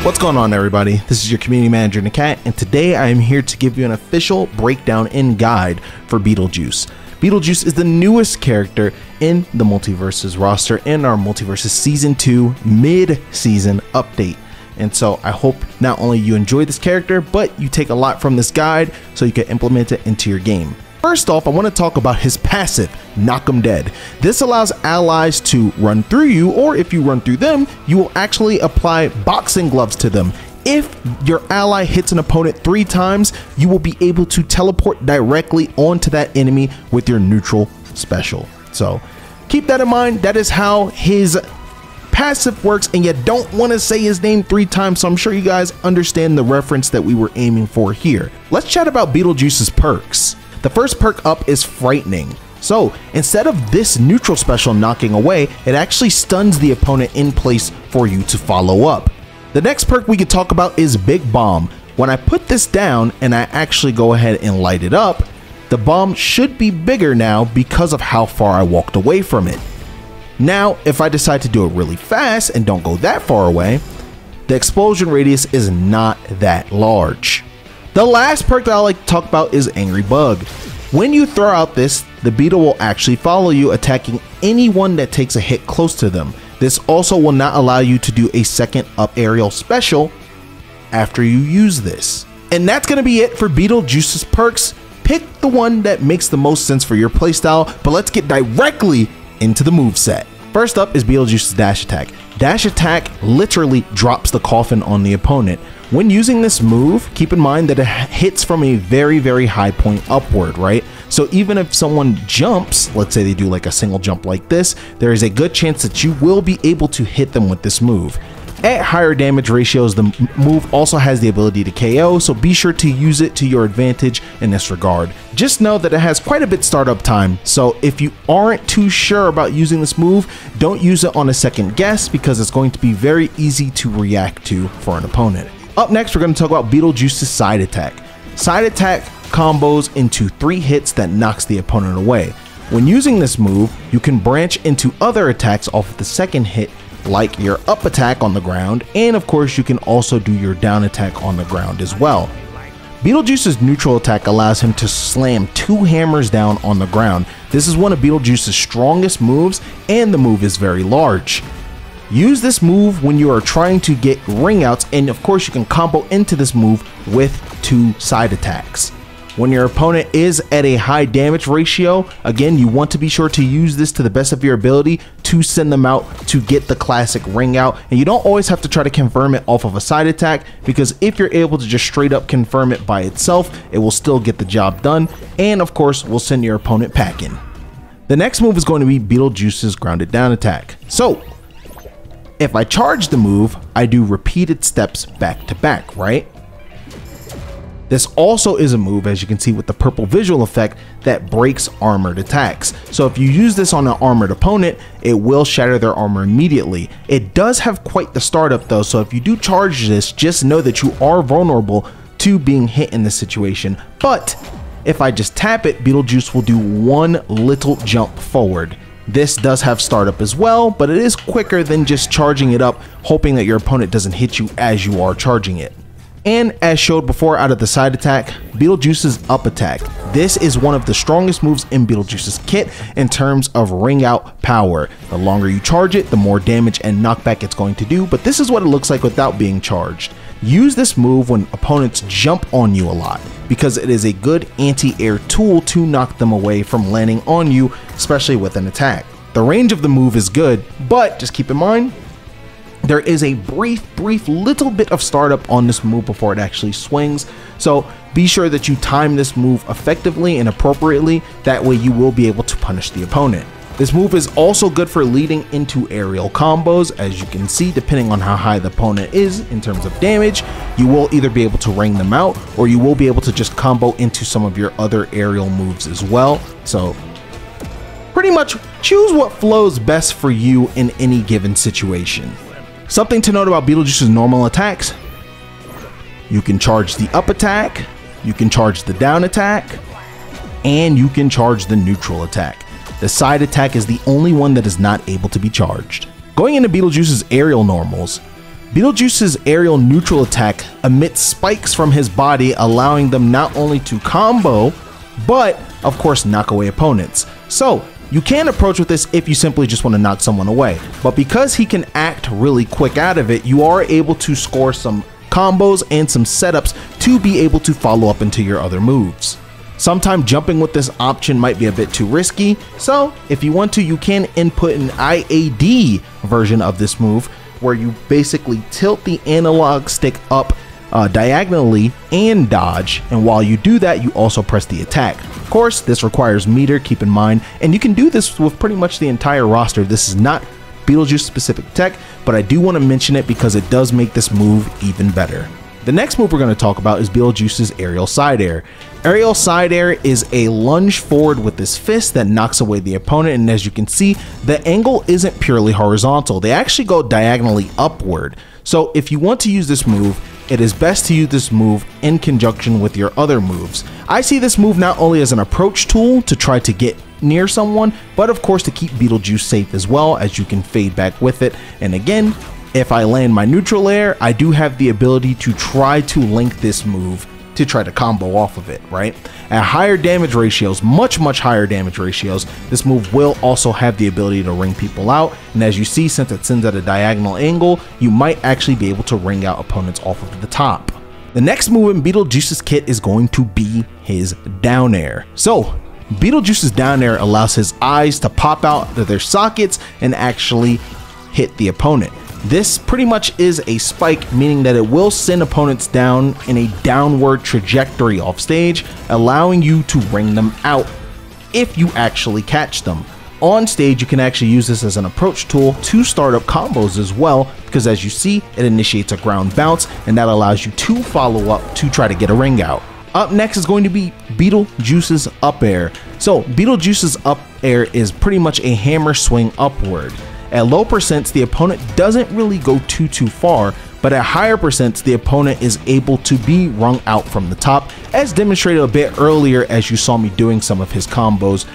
What's going on, everybody? This is your Community Manager NAKAT, and today I am here to give you an official breakdown and guide for Beetlejuice. Beetlejuice is the newest character in the MultiVersus roster in our MultiVersus Season 2 mid-season update. And so I hope not only you enjoy this character, but you take a lot from this guide so you can implement it into your game. First off, I want to talk about his passive, Knock 'em Dead. This allows allies to run through you, or if you run through them, you will actually apply boxing gloves to them. If your ally hits an opponent 3 times, you will be able to teleport directly onto that enemy with your neutral special. So keep that in mind. That is how his passive works, and you don't want to say his name 3 times, so I'm sure you guys understand the reference that we were aiming for here. Let's chat about Beetlejuice's perks. The first perk up is Frightening. So instead of this neutral special knocking away, it actually stuns the opponent in place for you to follow up. The next perk we could talk about is Big Bomb. When I put this down and I actually go ahead and light it up, the bomb should be bigger now because of how far I walked away from it. Now, if I decide to do it really fast and don't go that far away, the explosion radius is not that large. The last perk that I like to talk about is Angry Bug. When you throw out this, the beetle will actually follow you, attacking anyone that takes a hit close to them. This also will not allow you to do a second up aerial special after you use this. And that's going to be it for Beetlejuice's perks. Pick the one that makes the most sense for your playstyle, but let's get directly into the moveset. First up is Beetlejuice's Dash Attack. Dash Attack literally drops the coffin on the opponent. When using this move, keep in mind that it hits from a very high point upward, right? So even if someone jumps, let's say they do like a single jump like this, there is a good chance that you will be able to hit them with this move. At higher damage ratios, the move also has the ability to KO, so be sure to use it to your advantage in this regard. Just know that it has quite a bit startup time, so if you aren't too sure about using this move, don't use it on a second guess because it's going to be very easy to react to for an opponent. Up next, we're going to talk about Beetlejuice's Side Attack. Side Attack combos into 3 hits that knocks the opponent away. When using this move, you can branch into other attacks off of the second hit, like your up attack on the ground, and of course you can also do your down attack on the ground as well. Beetlejuice's neutral attack allows him to slam 2 hammers down on the ground. This is one of Beetlejuice's strongest moves, and the move is very large. Use this move when you are trying to get ring outs, and of course you can combo into this move with 2 side attacks. When your opponent is at a high damage ratio, again, you want to be sure to use this to the best of your ability to send them out to get the classic ring out. And you don't always have to try to confirm it off of a side attack, because if you're able to just straight up confirm it by itself, it will still get the job done, and of course will send your opponent packing. The next move is going to be Beetlejuice's Grounded Down Attack. So if I charge the move, I do repeated steps back to back, right? This also is a move, as you can see with the purple visual effect, that breaks armored attacks. So if you use this on an armored opponent, it will shatter their armor immediately. It does have quite the startup though, so if you do charge this, just know that you are vulnerable to being hit in this situation. But if I just tap it, Beetlejuice will do 1 little jump forward. This does have startup as well, but it is quicker than just charging it up, hoping that your opponent doesn't hit you as you are charging it. And as showed before out of the side attack, Beetlejuice's Up Attack. This is one of the strongest moves in Beetlejuice's kit in terms of ring out power. The longer you charge it, the more damage and knockback it's going to do, but this is what it looks like without being charged. Use this move when opponents jump on you a lot, because it is a good anti-air tool to knock them away from landing on you, especially with an attack. The range of the move is good, but just keep in mind, there is a brief little bit of startup on this move before it actually swings, so be sure that you time this move effectively and appropriately, that way you will be able to punish the opponent. This move is also good for leading into aerial combos. As you can see, depending on how high the opponent is in terms of damage, you will either be able to ring them out, or you will be able to just combo into some of your other aerial moves as well. So pretty much choose what flows best for you in any given situation. Something to note about Beetlejuice's normal attacks: you can charge the up attack, you can charge the down attack, and you can charge the neutral attack. The side attack is the only one that is not able to be charged. Going into Beetlejuice's aerial normals, Beetlejuice's aerial neutral attack emits spikes from his body, allowing them not only to combo, but of course knock away opponents. So you can approach with this if you simply just want to knock someone away, but because he can act really quick out of it, you are able to score some combos and some setups to be able to follow up into your other moves. Sometimes jumping with this option might be a bit too risky, so if you want to, you can input an IAD version of this move where you basically tilt the analog stick up diagonally and dodge, and while you do that, you also press the attack. Of course, this requires meter, keep in mind, and you can do this with pretty much the entire roster. This is not Beetlejuice specific tech, but I do want to mention it because it does make this move even better. The next move we're going to talk about is Beetlejuice's aerial side air. Aerial side air is a lunge forward with this fist that knocks away the opponent, and as you can see, the angle isn't purely horizontal. They actually go diagonally upward. So if you want to use this move, it is best to use this move in conjunction with your other moves. I see this move not only as an approach tool to try to get near someone, but of course to keep Beetlejuice safe as well, as you can fade back with it. And again, if I land my neutral air, I do have the ability to try to link this move to try to combo off of it, right? At higher damage ratios, much higher damage ratios, this move will also have the ability to ring people out. And as you see, since it sends at a diagonal angle, you might actually be able to ring out opponents off of the top. The next move in Beetlejuice's kit is going to be his down air. So Beetlejuice's down air allows his eyes to pop out of their sockets and actually hit the opponent. This pretty much is a spike, meaning that it will send opponents down in a downward trajectory off stage, allowing you to ring them out if you actually catch them. On stage, you can actually use this as an approach tool to start up combos as well, because as you see, it initiates a ground bounce, and that allows you to follow up to try to get a ring out. Up next is going to be Beetlejuice's up air. So Beetlejuice's up air is pretty much a hammer swing upward. At low percents, the opponent doesn't really go too far, but at higher percents, the opponent is able to be rung out from the top, as demonstrated a bit earlier as you saw me doing some of his combos.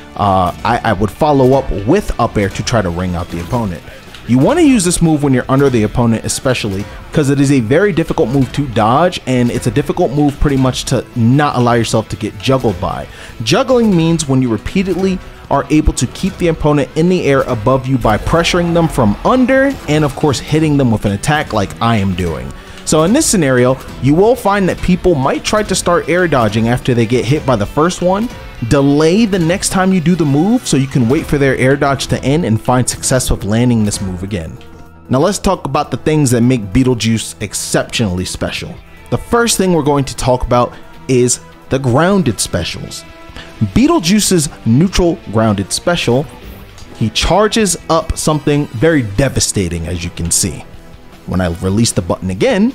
I would follow up with up air to try to ring out the opponent. You want to use this move when you're under the opponent, especially because it is a very difficult move to dodge, and it's a difficult move pretty much to not allow yourself to get juggled by. Juggling means when you repeatedly are able to keep the opponent in the air above you by pressuring them from under and of course hitting them with an attack like I am doing. So in this scenario, you will find that people might try to start air dodging after they get hit by the first one. Delay the next time you do the move so you can wait for their air dodge to end and find success with landing this move again. Now let's talk about the things that make Beetlejuice exceptionally special. The first thing we're going to talk about is the grounded specials. Beetlejuice's neutral grounded special, he charges up something very devastating, as you can see. When I release the button again,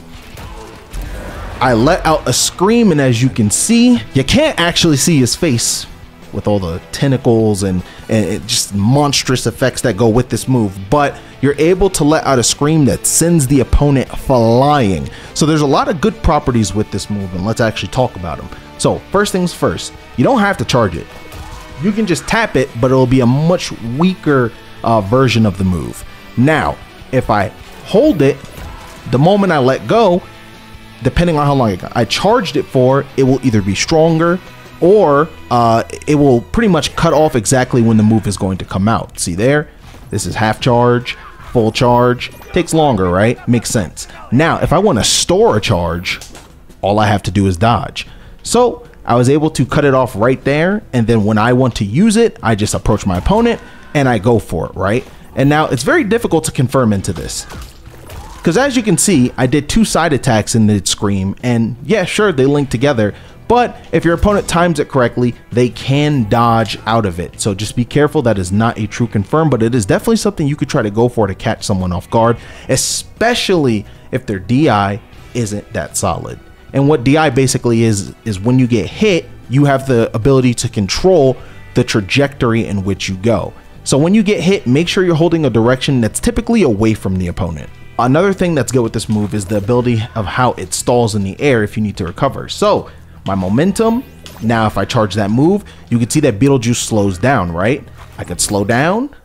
I let out a scream, and as you can see, you can't actually see his face with all the tentacles and just monstrous effects that go with this move, but you're able to let out a scream that sends the opponent flying. So there's a lot of good properties with this move, and let's actually talk about them. So first things first, you don't have to charge it. You can just tap it, but it'll be a much weaker version of the move. Now, if I hold it, the moment I let go, depending on how long I charged it for, it will either be stronger or it will pretty much cut off exactly when the move is going to come out. See there? This is half charge, full charge. Takes longer, right? Makes sense. Now, if I want to store a charge, all I have to do is dodge. So I was able to cut it off right there, and then when I want to use it, I just approach my opponent and I go for it, right? And now it's very difficult to confirm into this, because as you can see, I did 2 side attacks in the scream, and yeah, sure, they link together, but if your opponent times it correctly, they can dodge out of it. So just be careful. That is not a true confirm, but it is definitely something you could try to go for to catch someone off guard, especially if their DI isn't that solid. And what DI basically is when you get hit, you have the ability to control the trajectory in which you go. So when you get hit, make sure you're holding a direction that's typically away from the opponent. Another thing that's good with this move is the ability of how it stalls in the air if you need to recover. So my momentum, now if I charge that move, you can see that Beetlejuice slows down, right? I could slow down,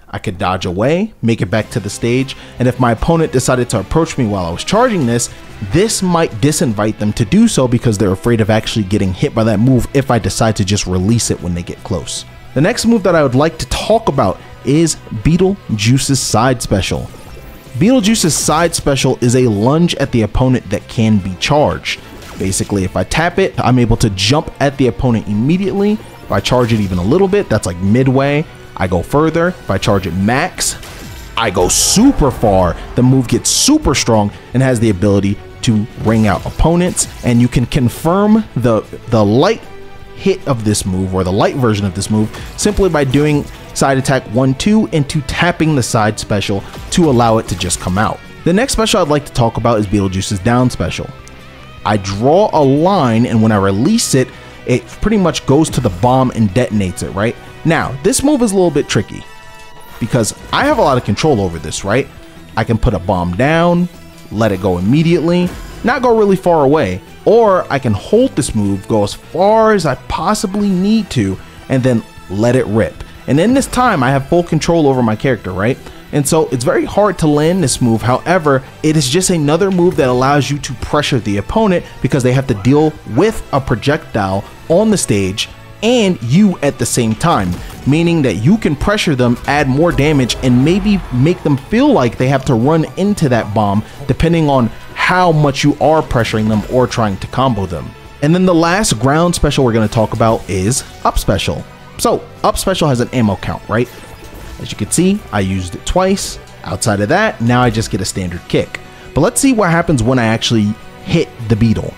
I could dodge away, make it back to the stage, and if my opponent decided to approach me while I was charging this might disinvite them to do so because they're afraid of actually getting hit by that move if I decide to just release it when they get close. The next move that I would like to talk about is Beetlejuice's side special. Beetlejuice's side special is a lunge at the opponent that can be charged. Basically, if I tap it, I'm able to jump at the opponent immediately. If I charge it even a little bit, that's like midway, I go further. If I charge it max, I go super far. The move gets super strong and has the ability to ring out opponents, and you can confirm the light hit of this move, or the light version of this move, simply by doing side attack 1-2 into tapping the side special to allow it to just come out. The next special I'd like to talk about is Beetlejuice's down special. I draw a line, and when I release it, it pretty much goes to the bomb and detonates it, right? Now, this move is a little bit tricky because I have a lot of control over this, right? I can put a bomb down, let it go immediately, not go really far away, or I can hold this move, go as far as I possibly need to, and then let it rip. And in this time, I have full control over my character, right? And so it's very hard to land this move. However, it is just another move that allows you to pressure the opponent because they have to deal with a projectile on the stage and you at the same time, meaning that you can pressure them, add more damage, and maybe make them feel like they have to run into that bomb depending on how much you are pressuring them or trying to combo them. And then the last ground special we're going to talk about is up special. So up special has an ammo count, right? As you can see, I used it twice. Outside of that, now I just get a standard kick. But let's see what happens when I actually hit the Beetle.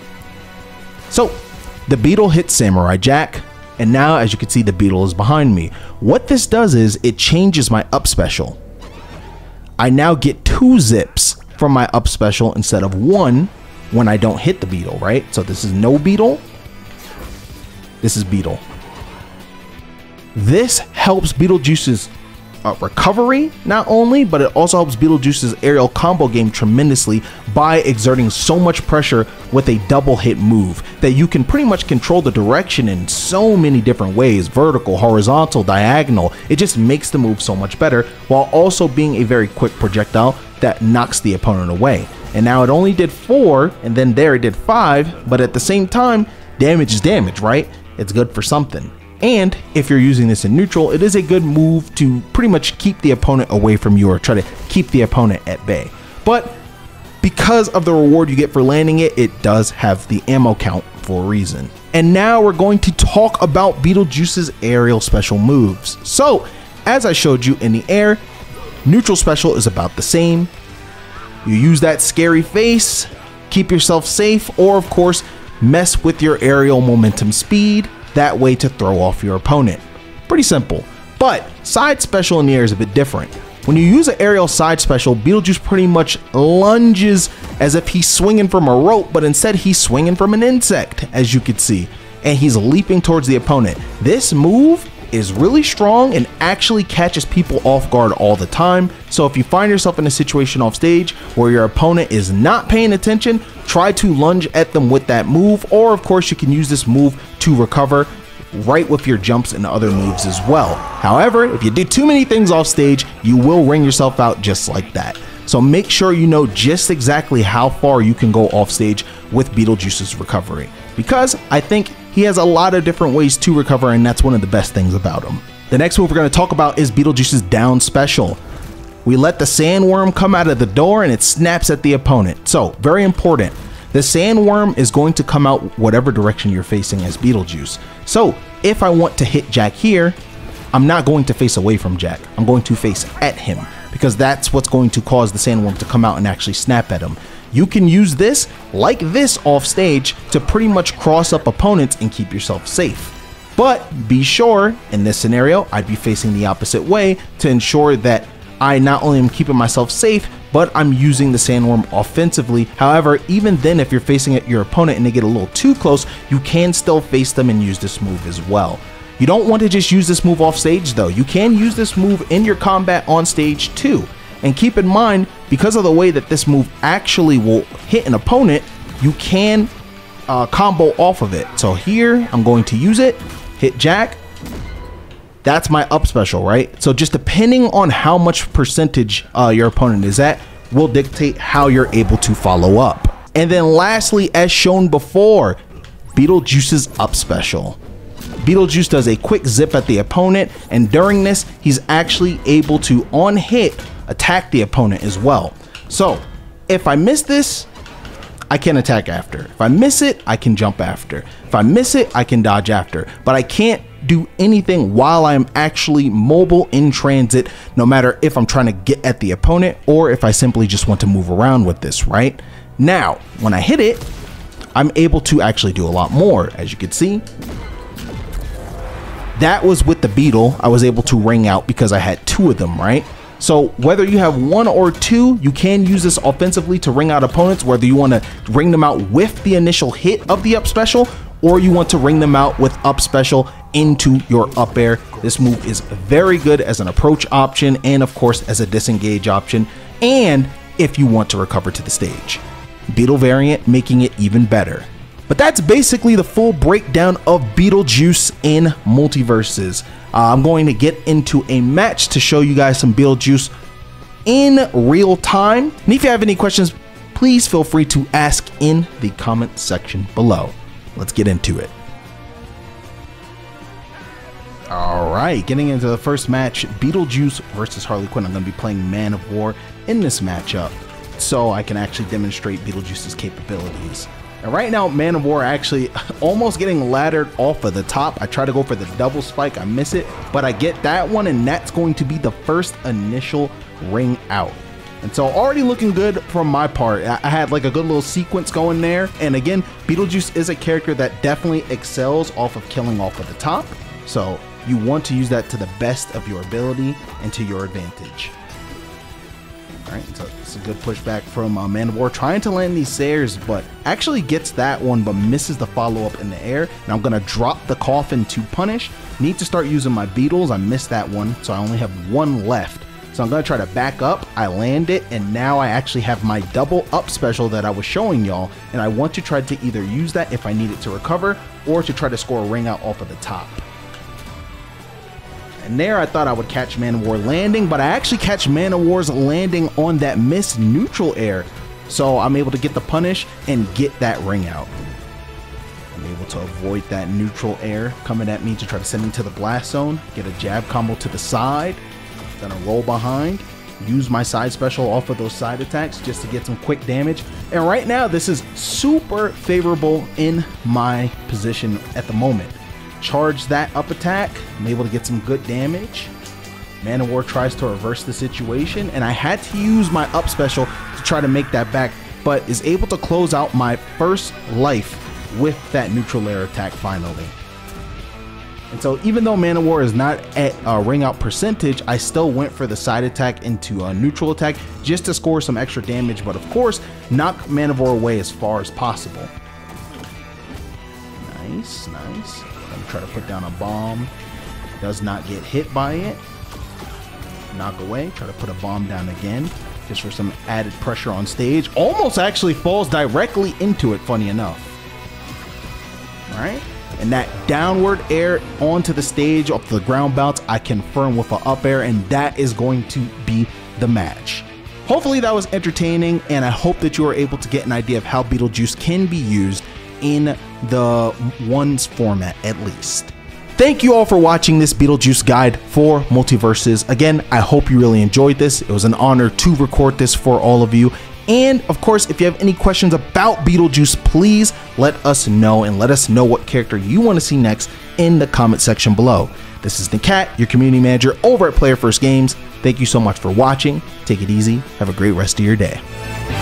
So the Beetle hits Samurai Jack, and now as you can see, the Beetle is behind me. What this does is it changes my up special. I now get 2 zips from my up special instead of 1 when I don't hit the Beetle, right? So this is no Beetle. This is Beetle. This helps Beetlejuice's recovery not only, but it also helps Beetlejuice's aerial combo game tremendously by exerting so much pressure with a double hit move that you can pretty much control the direction in so many different ways: vertical, horizontal, diagonal. It just makes the move so much better while also being a very quick projectile that knocks the opponent away. And now it only did 4, and then there it did 5, but at the same time, damage is damage, right? It's good for something. And if you're using this in neutral, it is a good move to pretty much keep the opponent away from you or try to keep the opponent at bay. But because of the reward you get for landing it, it does have the ammo count for a reason. And now we're going to talk about Beetlejuice's aerial special moves. So as I showed you in the air, neutral special is about the same. You use that scary face, keep yourself safe, or of course, mess with your aerial momentum speed, that way to throw off your opponent. Pretty simple. But side special in the air is a bit different. When you use an aerial side special, Beetlejuice pretty much lunges as if he's swinging from a rope, but instead he's swinging from an insect, as you can see, and he's leaping towards the opponent. This move is really strong and actually catches people off guard all the time. So if you find yourself in a situation off stage where your opponent is not paying attention, try to lunge at them with that move, or of course you can use this move to recover right with your jumps and other moves as well. However, if you do too many things off stage, you will ring yourself out just like that. So make sure you know just exactly how far you can go off stage with Beetlejuice's recovery, because I think he has a lot of different ways to recover, and that's one of the best things about him. The next move we're going to talk about is Beetlejuice's down special. We let the sandworm come out of the door and it snaps at the opponent. So very important. The sandworm is going to come out whatever direction you're facing as Beetlejuice. So if I want to hit Jack here, I'm not going to face away from Jack. I'm going to face at him, because that's what's going to cause the sandworm to come out and actually snap at him. You can use this like this off stage to pretty much cross up opponents and keep yourself safe. But be sure in this scenario, I'd be facing the opposite way to ensure that I not only am keeping myself safe, but I'm using the sandworm offensively. However, even then, if you're facing your opponent and they get a little too close, you can still face them and use this move as well. You don't want to just use this move off stage though. You can use this move in your combat on stage too. And keep in mind, because of the way that this move actually will hit an opponent, you can combo off of it. So here, I'm going to use it, hit Jack, that's my up special, right? So just depending on how much percentage your opponent is at will dictate how you're able to follow up. And then lastly, as shown before, Beetlejuice's up special. Beetlejuice does a quick zip at the opponent, and during this, he's actually able to, on hit, attack the opponent as well. So if I miss this, I can attack after. If I miss it, I can jump after. If I miss it, I can dodge after. But I can't do anything while I'm actually mobile in transit, no matter if I'm trying to get at the opponent or if I simply just want to move around with this, right? Now, when I hit it, I'm able to actually do a lot more. As you can see, that was with the Beetle. I was able to ring out because I had 2 of them, right? So whether you have 1 or 2, you can use this offensively to ring out opponents, whether you want to ring them out with the initial hit of the up special, or you want to ring them out with up special into your up air. This move is very good as an approach option, and of course as a disengage option, and if you want to recover to the stage. Beetle variant making it even better. But that's basically the full breakdown of Beetlejuice in MultiVersus. I'm going to get into a match to show you guys some Beetlejuice in real time. And if you have any questions, please feel free to ask in the comment section below. Let's get into it. Alright, getting into the first match, Beetlejuice versus Harley Quinn. I'm going to be playing Man of War in this matchup, so I can actually demonstrate Beetlejuice's capabilities. And right now, Man of War actually almost getting laddered off of the top. I try to go for the double spike, I miss it, but I get that one, and that's going to be the first initial ring out. And so already looking good from my part. I had like a good little sequence going there. And again, Beetlejuice is a character that definitely excels off of killing off of the top. So you want to use that to the best of your ability and to your advantage. Alright, so it's a good pushback from Man of War, trying to land these Sayers, but actually gets that one, but misses the follow-up in the air. And I'm going to drop the coffin to punish. Need to start using my Beetles. I missed that one, so I only have 1 left. So I'm going to try to back up. I land it, and now I actually have my double up special that I was showing y'all, and I want to try to either use that if I need it to recover, or to try to score a ring out off of the top. And there I thought I would catch Man of War landing, but I actually catch Man of War's landing on that missed neutral air. So I'm able to get the punish and get that ring out. I'm able to avoid that neutral air coming at me to try to send me to the blast zone. Get a jab combo to the side. Gonna roll behind. Use my side special off of those side attacks just to get some quick damage. And right now this is super favorable in my position at the moment. Charge that up attack. I'm able to get some good damage. Man of War tries to reverse the situation, and I had to use my up special to try to make that back, but is able to close out my first life with that neutral air attack finally. And so even though Man of War is not at ring out percentage, I still went for the side attack into a neutral attack just to score some extra damage, but of course knock Man of War away as far as possible. Nice, nice. I'm try to put down a bomb. Does not get hit by it. Knock away. Try to put a bomb down again, just for some added pressure on stage. Almost actually falls directly into it, funny enough. Alright. And that downward air onto the stage off the ground bounce, I confirm with an up air, and that is going to be the match. Hopefully that was entertaining, and I hope that you are able to get an idea of how Beetlejuice can be used in the ones format at least. Thank you all for watching this Beetlejuice guide for MultiVersus. Again, I hope you really enjoyed this. It was an honor to record this for all of you. And of course, if you have any questions about Beetlejuice, please let us know, and let us know what character you want to see next in the comment section below. This is NAKAT, your community manager over at Player First Games. Thank you so much for watching. Take it easy. Have a great rest of your day.